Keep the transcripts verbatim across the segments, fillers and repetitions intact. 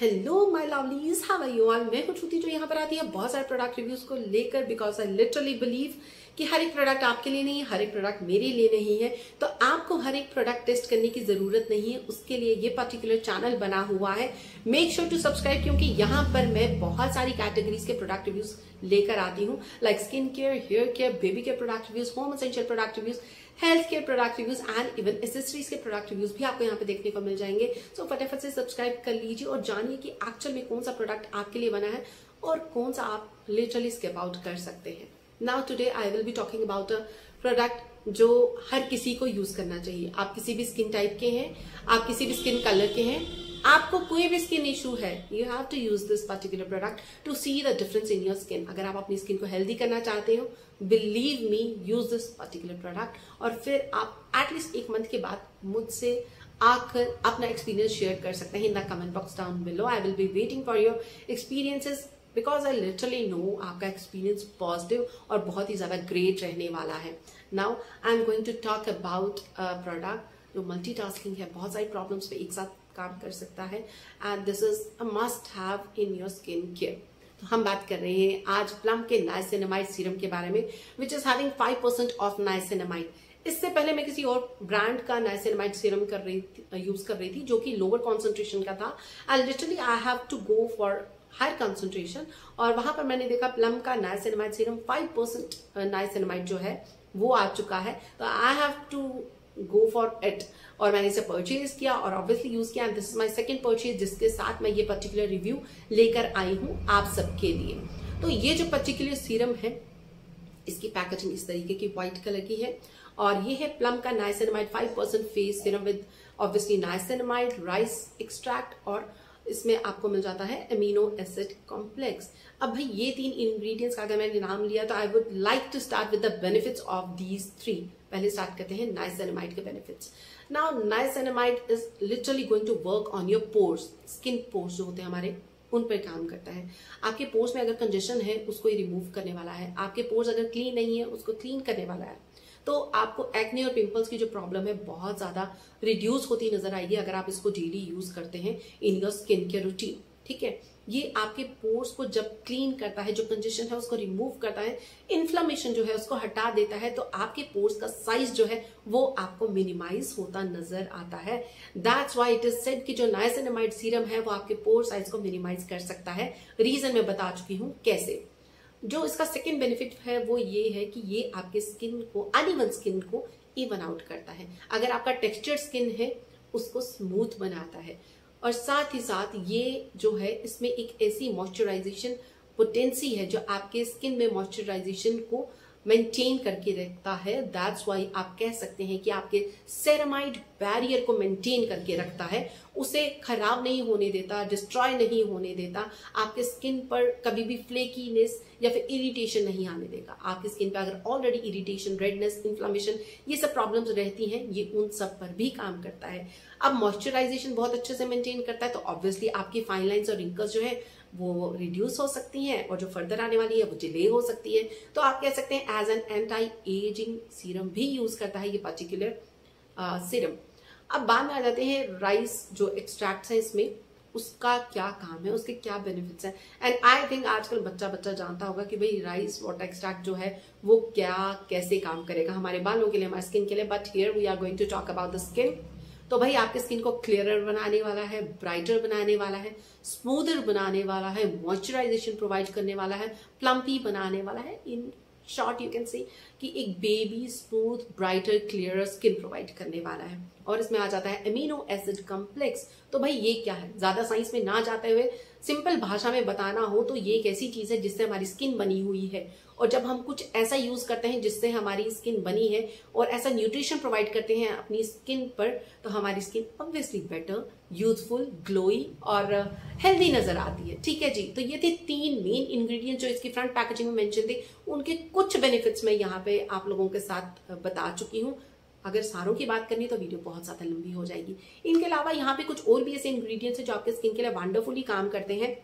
Hello my lovelies, how are you all. मैं हूं श्रुति जो यहाँ पर आती है बहुत सारे प्रोडक्ट रिव्यूज को लेकर, बिकॉज आई लिटरली बिलीव कि हर एक प्रोडक्ट आपके लिए नहीं है, हर एक प्रोडक्ट मेरे लिए नहीं है। तो आपको हर एक प्रोडक्ट टेस्ट करने की जरूरत नहीं है, उसके लिए ये पर्टिकुलर चैनल बना हुआ है। मेक श्योर टू सब्सक्राइब, क्योंकि यहाँ पर मैं बहुत सारी कैटेगरीज के प्रोडक्ट रिव्यूज लेकर आती हूँ, like skin care, hair care, baby care product reviews, home essential product reviews, health care product reviews and even accessories के प्रोडक्ट रिव्यूज भी आपको यहाँ पे देखने को मिल जाएंगे। सो so, फटाफट से सब्सक्राइब कर लीजिए और जानिए कि एक्चुअल में कौन सा प्रोडक्ट आपके लिए बना है और कौन सा आप लिटरली स्किप आउट कर सकते हैं। Now today I will be talking about a product जो हर किसी को यूज करना चाहिए। आप किसी भी स्किन टाइप के हैं, आप किसी भी स्किन कलर के हैं, आपको कोई भी स्किन इशू है, you have to use this particular product to see the difference in your skin. अगर आप अपनी स्किन को हेल्दी करना चाहते हो, believe me, use this particular product और फिर आप एटलीस्ट एक मंथ के बाद मुझसे आकर अपना एक्सपीरियंस शेयर कर सकते हैं in the comment box down below. I will be waiting for your experiences because I literally know आपका एक्सपीरियंस पॉजिटिव और बहुत ही ज्यादा ग्रेट रहने वाला है। Now I am going to talk about a product जो मल्टीटास्किंग है, बहुत सारी प्रॉब्लम्स पे एक साथ काम कर सकता है and this is a must have in your skin care. तो हम बात कर रहे हैं आज प्लम के नाइसिनामाइड सीरम के बारे में, which is having five percent of niacinamide. इससे पहले मैं किसी और ब्रांड का नाइसिनामाइड सीरम कर रही थी, यूज कर रही थी, जो कि लोअर कॉन्सेंट्रेशन का था and literally I have to go for higher concentration. और वहां पर मैंने देखा प्लम का niacinamide serum five percent niacinamide जो है वो आ चुका है, तो I have to go for it और मैंने इसे परचेज किया और ऑब्वियसली यूज किया। This is my second purchase जिसके साथ मैं ये पर्टिकुलर रिव्यू लेकर आई हूं आप सबके लिए। तो ये जो पर्टिकुलर सीरम है, इसकी पैकेजिंग इस तरीके की व्हाइट कलर की है और ये है प्लम का niacinamide five percent face serum with obviously niacinamide, rice extract और इसमें आपको मिल जाता है अमीनो एसिड कॉम्प्लेक्स। अब भाई ये तीन इंग्रेडिएंट्स का अगर मैंने नाम लिया तो I would like to start with the benefits of these three. पहले स्टार्ट करते हैं नाइसिनामाइड के benefits. Now niacinamide is literally going to work on your pores. Skin pores जो होते हैं हमारे, उन पर काम करता है। आपके पोर्स में अगर कंजेशन है उसको ये रिमूव करने वाला है, आपके पोर्स अगर क्लीन नहीं है उसको क्लीन करने वाला है। तो आपको एक्ने और पिंपल्स की जो प्रॉब्लम है बहुत ज्यादा रिड्यूस होती नजर आएगी अगर आप इसको डेली यूज करते हैं in your skin care routine. ठीक है, ये आपके पोर्स को जब क्लीन करता है, जो कंजेशन है उसको रिमूव करता है, इन्फ्लेमेशन जो है उसको हटा देता है, तो आपके पोर्स का साइज जो है वो आपको मिनिमाइज होता नजर आता है। That's why it is said कि जो नाइसिनामाइड सीरम है वो आपके पोर साइज को मिनिमाइज कर सकता है। रीजन मैं बता चुकी हूं कैसे। जो इसका सेकेंड बेनिफिट है वो ये है कि ये आपके स्किन को, अनइवन स्किन को इवन आउट करता है। अगर आपका टेक्सचर्ड स्किन है उसको स्मूथ बनाता है और साथ ही साथ ये जो है इसमें एक ऐसी मॉइस्चराइजेशन पोटेंसी है जो आपके स्किन में मॉइस्चराइजेशन को मेंटेन करके रखता है। दैट्स वाई आप कह सकते हैं कि आपके सेरामाइड बैरियर को मेंटेन करके रखता है, उसे खराब नहीं होने देता, डिस्ट्रॉय नहीं होने देता, आपके स्किन पर कभी भी फ्लेकीनेस या फिर इरिटेशन नहीं आने देगा। आपकी स्किन पर अगर ऑलरेडी इरिटेशन, रेडनेस, इन्फ्लेमेशन ये सब प्रॉब्लम्स रहती हैं, ये उन सब पर भी काम करता है। अब मॉइस्चराइजेशन बहुत अच्छे से मेंटेन करता है तो ऑब्वियसली आपकी फाइन लाइन्स और रिंकल्स जो है वो रिड्यूस हो सकती हैं और जो फर्दर आने वाली है वो डिले हो सकती है। तो आप कह सकते हैं as an anti aging serum भी यूज करता है ये पर्टिकुलर सीरम। अब बाद में आ जाते हैं राइस जो एक्सट्रैक्ट्स है इसमें, उसका क्या काम है, उसके क्या बेनिफिट्स हैं। एंड आई थिंक आजकल बच्चा बच्चा जानता होगा कि भाई राइस वाटर एक्सट्रैक्ट जो है वो क्या कैसे काम करेगा हमारे बालों के लिए, हमारे स्किन के लिए। But here we are going to talk about the skin. तो भाई आपके स्किन को क्लियरर बनाने वाला है, ब्राइटर बनाने वाला है, स्मूदर बनाने वाला है, मॉइस्चराइजेशन प्रोवाइड करने वाला है, प्लम्पी बनाने वाला है। In short you can say कि एक baby smooth brighter clearer skin provide करने वाला है। और इसमें आ जाता है अमीनो एसिड कॉम्प्लेक्स। तो भाई ये क्या है, ज्यादा साइंस में ना जाते हुए सिंपल भाषा में बताना हो तो ये एक ऐसी चीज है जिससे हमारी स्किन बनी हुई है और जब हम कुछ ऐसा यूज करते हैं जिससे हमारी स्किन बनी है और ऐसा न्यूट्रिशन प्रोवाइड करते हैं अपनी स्किन पर, तो हमारी skin obviously better, youthful, glowy और हेल्दी नजर आती है। ठीक है जी, तो ये थे तीन मेन इंग्रेडिएंट जो इसकी फ्रंट पैकेजिंग में मेंशन थे। उनके कुछ बेनिफिट्स मैं यहाँ पे आप लोगों के साथ बता चुकी हूँ। अगर सारों की बात करनी तो वीडियो बहुत ज्यादा लंबी हो जाएगी। इनके अलावा यहाँ पे कुछ और भी ऐसे इंग्रेडिएंट्स हैं जो आपके स्किन के लिए वंडरफुली काम करते हैं।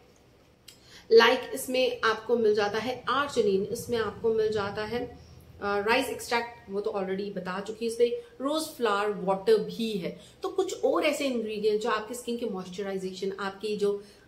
लाइक like इसमें आपको मिल जाता है आर्जिनिन, इसमें आपको मिल जाता है राइस एक्सट्रैक्ट, वो तो ऑलरेडी बता चुकी है। इसमें रोज फ्लावर वाटर भी है। तो कुछ और ऐसे इंग्रेडिएंट जो आपकी स्किन के मॉइस्चराइजेशन, आपकी जो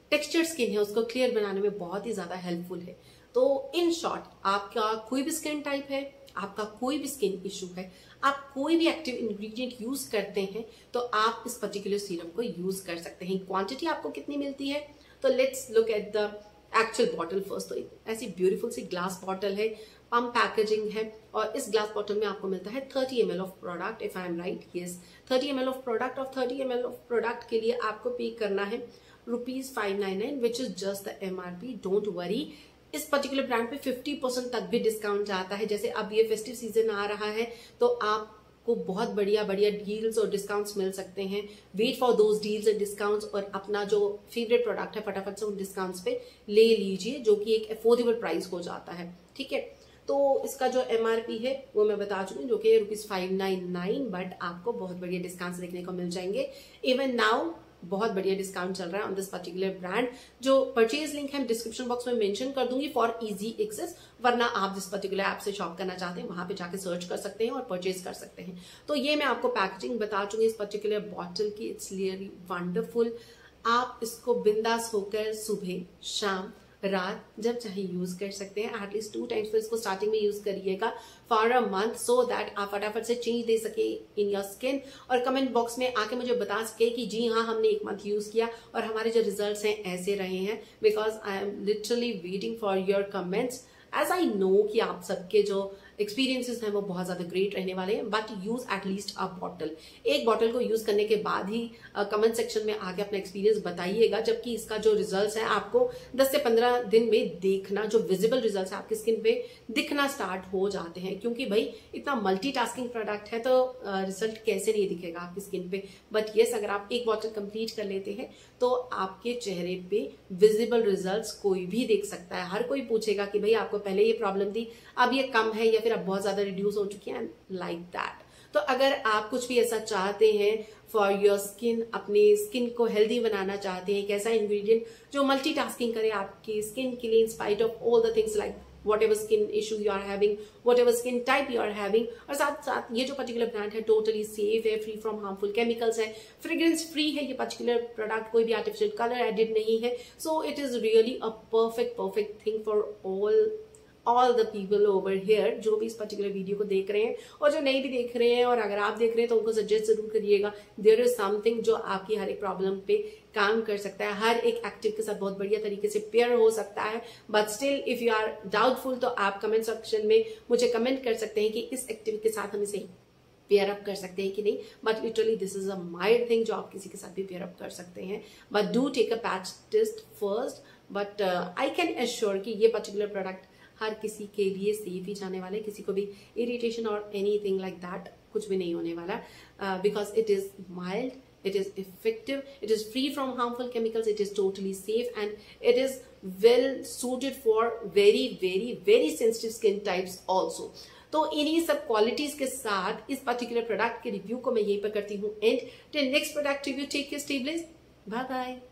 टेक्सचर्ड स्किन है उसको क्लियर बनाने में बहुत ही ज्यादा हेल्पफुल है। तो इन शॉर्ट, आपका कोई भी स्किन टाइप है, आपका कोई भी स्किन इशू है, आप कोई भी एक्टिव इंग्रेडिएंट यूज करते हैं तो आप इस पर्टिकुलर सीरम को यूज कर सकते हैं। क्वांटिटी आपको कितनी मिलती है, तो let's look at the actual bottle first. तो ऐसी ब्यूटीफुल सी ग्लास बॉटल है, पम पैकेजिंग है, और इस ग्लास बॉटल में आपको मिलता है thirty M L of product, if I am right, yes thirty M L of product. और thirty M L of product के लिए आपको पे करना है rupees five nine nine, which is just the M R P. Don't worry, इस particular brand पे fifty percent तक भी डिस्काउंट जाता है। जैसे अब ये फेस्टिव सीजन आ रहा है तो आपको बहुत बढ़िया बढ़िया डील्स और डिस्काउंट्स मिल सकते हैं। Wait for those deals and discounts और अपना जो फेवरेट प्रोडक्ट है फटाफट से उन डिस्काउंट्स पे ले लीजिए, जो कि एक अफोर्डेबल प्राइस हो जाता है। ठीक है, तो इसका जो एमआरपी है वो मैं बता चुकी हूँ, जो कि rupees five nine nine, but आपको बहुत बढ़िया डिस्काउंट्स देखने को मिल जाएंगे। इवन नाउ बहुत बढ़िया डिस्काउंट चल रहा है ऑन दिस पर्टिकुलर ब्रांड। जो परचेज लिंक है डिस्क्रिप्शन बॉक्स में मेंशन कर दूंगी फॉर इजी एक्सेस, वरना आप जिस पर्टिकुलर ऐप से शॉप करना चाहते हैं वहां पे जाके सर्च कर सकते हैं और परचेज कर सकते हैं। तो ये मैं आपको पैकेजिंग बता चुकी इस पर्टिकुलर बॉटल की। It's really wonderful. आप इसको बिंदास होकर सुबह, शाम, रात जब चाहे यूज कर सकते हैं। एटलीस्ट टू टाइम्स तो इसको स्टार्टिंग में यूज करिएगा for a month, so that आप फटाफट से चेंज दे सके इन योर स्किन, और कमेंट बॉक्स में आके मुझे बता सके कि जी हाँ हमने एक मंथ यूज किया और हमारे जो रिजल्ट्स हैं ऐसे रहे हैं। Because I am literally waiting for your comments, as I know कि आप सबके जो एक्सपीरियंसेस हैं वो बहुत ज्यादा ग्रेट रहने वाले हैं। But use at least a bottle, एक बॉटल को यूज करने के बाद ही कमेंट uh, सेक्शन में आके अपना एक्सपीरियंस बताइएगा। जबकि इसका जो रिजल्ट्स है आपको दस से पंद्रह दिन में देखना, जो विजिबल रिजल्ट्स है आपकी स्किन पे दिखना स्टार्ट हो जाते हैं। क्योंकि भाई इतना मल्टीटास्किंग प्रोडक्ट है तो रिजल्ट uh, कैसे नहीं दिखेगा आपकी स्किन पे। बट येस, अगर आप एक बॉटल कंप्लीट कर लेते हैं तो आपके चेहरे पे विजिबल रिजल्ट्स कोई भी देख सकता है। हर कोई पूछेगा कि भाई आपको पहले ये प्रॉब्लम थी, अब ये कम है या फिर अब बहुत ज्यादा रिड्यूस हो चुकी है, लाइक दैट। तो अगर आप कुछ भी ऐसा चाहते हैं फॉर योर स्किन, अपनी स्किन को हेल्दी बनाना चाहते हैं, एक ऐसा इंग्रेडिएंट जो मल्टीटास्किंग करे आपकी स्किन के लिए, in spite of all the things like whatever skin issue you are having, whatever skin type you are having, और साथ साथ ये जो पर्टिकुलर ब्रांड है टोटली सेफ है, फ्री फ्रॉम हार्मफुल केमिकल्स है, फ्रेग्रेंस फ्री है ये पर्टिकुलर प्रोडक्ट, कोई भी आर्टिफिशियल कलर एडिड नहीं है। So it is really a perfect perfect thing for all all the people over here, जो भी इस पर्टिकुलर वीडियो को देख रहे हैं और जो नहीं भी देख रहे हैं। और अगर आप देख रहे हैं तो उनको सजेस्ट जरूर करिएगा। देयर इज समथिंग जो आपकी हर एक प्रॉब्लम पे काम कर सकता है, हर एक एक्टिव के साथ बहुत बढ़िया तरीके से पेयर हो सकता है। But still if you are doubtful तो आप कमेंट सेक्शन में मुझे कमेंट कर सकते हैं कि इस एक्टिव के साथ हम इसे पेयर अप कर सकते हैं कि नहीं। But literally this is a mild thing जो आप किसी के साथ भी पेयर अप कर सकते हैं। But do take a patch test first. But I can assure कि ये पर्टिकुलर प्रोडक्ट हर किसी के लिए सेफ ही जाने वाले, किसी को भी इरिटेशन और एनीथिंग लाइक दैट कुछ भी नहीं होने वाला, because it is mild, it is effective, it is free from harmful chemicals, it is totally safe, and it is well suited for very very very sensitive skin types also. तो इन्हीं सब qualities के साथ इस particular product के review को मैं यहीं पर करती हूँ and till next product review, take care, stay blessed, bye bye.